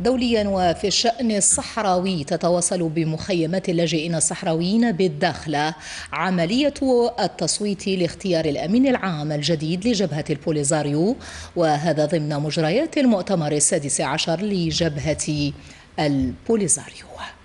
دوليا وفي الشأن الصحراوي، تتواصل بمخيمات اللاجئين الصحراويين بالداخلة عملية التصويت لاختيار الأمين العام الجديد لجبهة البوليزاريو، وهذا ضمن مجريات المؤتمر السادس عشر لجبهة البوليزاريو.